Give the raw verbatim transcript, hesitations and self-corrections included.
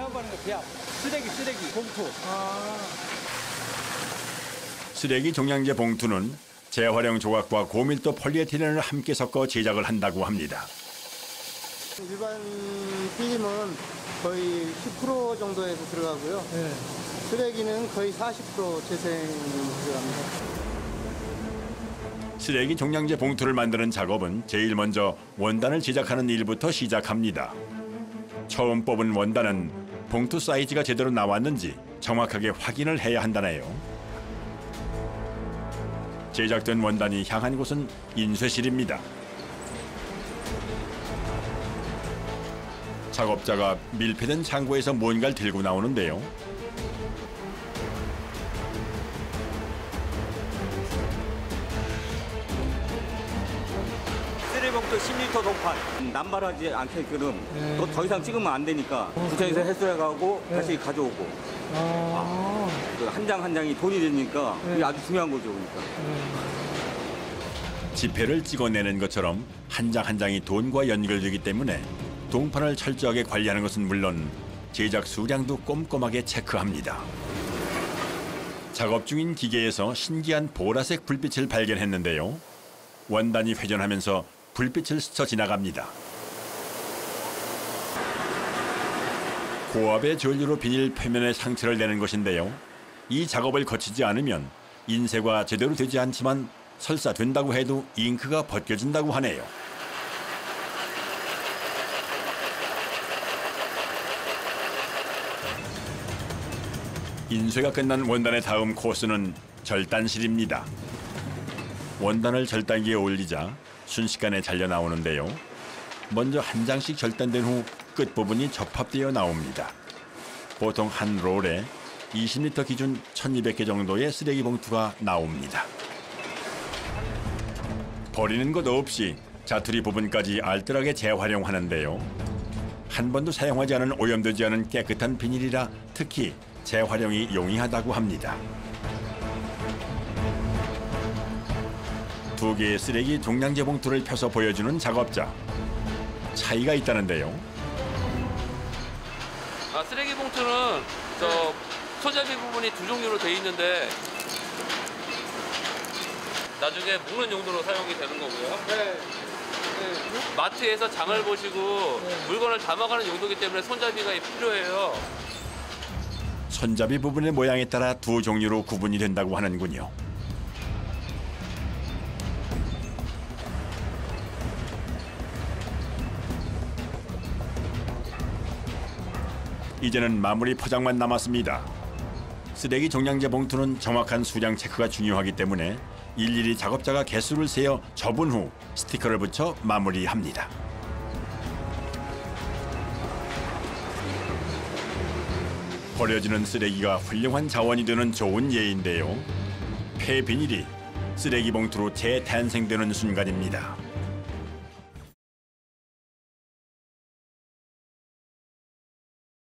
배합하는 거 배합. 쓰레기 쓰레기 봉투. 아. 쓰레기 종량제 봉투는 재활용 조각과 고밀도 폴리에틸렌을 함께 섞어 제작을 한다고 합니다. 일반 필름은 거의 십 퍼센트 정도에서 들어가고요. 네. 쓰레기는 거의 사십 퍼센트 재생이 들어갑니다. 쓰레기 종량제 봉투를 만드는 작업은 제일 먼저 원단을 제작하는 일부터 시작합니다. 처음 뽑은 원단은 봉투 사이즈가 제대로 나왔는지 정확하게 확인을 해야 한다네요. 제작된 원단이 향한 곳은 인쇄실입니다. 작업자가 밀폐된 창고에서 뭔가를 들고 나오는데요. 쓰레기봉투 십 리터 동판. 남발하지 않게끔 네. 또 더 이상 찍으면 안 되니까 구청에서 해소해가고 네. 다시 가져오고. 아. 한 장 한 장이 돈이 되니까 네. 이게 아주 중요한 거죠, 그러니까. 지폐를 찍어내는 것처럼 한 장 한 장이 돈과 연결되기 때문에 동판을 철저하게 관리하는 것은 물론 제작 수량도 꼼꼼하게 체크합니다. 작업 중인 기계에서 신기한 보라색 불빛을 발견했는데요. 원단이 회전하면서 불빛을 스쳐 지나갑니다. 고압의 전류로 비닐 표면에 상처를 내는 것인데요. 이 작업을 거치지 않으면 인쇄가 제대로 되지 않지만 설사 된다고 해도 잉크가 벗겨진다고 하네요. 인쇄가 끝난 원단의 다음 코스는 절단실입니다. 원단을 절단기에 올리자 순식간에 잘려 나오는데요. 먼저 한 장씩 절단된 후 끝부분이 접합되어 나옵니다. 보통 한 롤에 이십 리터 기준 천이백 개 정도의 쓰레기 봉투가 나옵니다. 버리는 것 없이 자투리 부분까지 알뜰하게 재활용하는데요. 한 번도 사용하지 않은 오염되지 않은 깨끗한 비닐이라 특히 재활용이 용이하다고 합니다. 두 개의 쓰레기 종량제 봉투를 펴서 보여주는 작업자. 차이가 있다는데요. 아, 쓰레기 봉투는 저 소잡이 부분이 두 종류로 돼 있는데 나중에 묶는 용도로 사용이 되는 거고요. 네. 네. 마트에서 장을 보시고 네. 물건을 담아가는 용도이기 때문에 손잡이가 필요해요. 손잡이 부분의 모양에 따라 두 종류로 구분이 된다고 하는군요. 이제는 마무리 포장만 남았습니다. 쓰레기 종량제 봉투는 정확한 수량 체크가 중요하기 때문에 일일이 작업자가 개수를 세어 접은 후 스티커를 붙여 마무리합니다. 버려지는 쓰레기가 훌륭한 자원이 되는 좋은 예인데요. 폐비닐이 쓰레기 봉투로 재탄생되는 순간입니다.